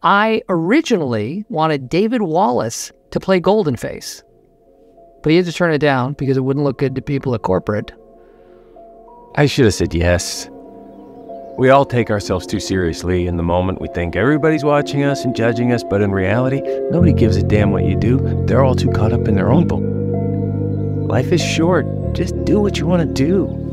I originally wanted David Wallace to play Goldenface, but he had to turn it down because it wouldn't look good to people at corporate. I should have said yes. We all take ourselves too seriously. In the moment, we think everybody's watching us and judging us, but in reality, nobody gives a damn what you do. They're all too caught up in their own book. Life is short. Just do what you want to do.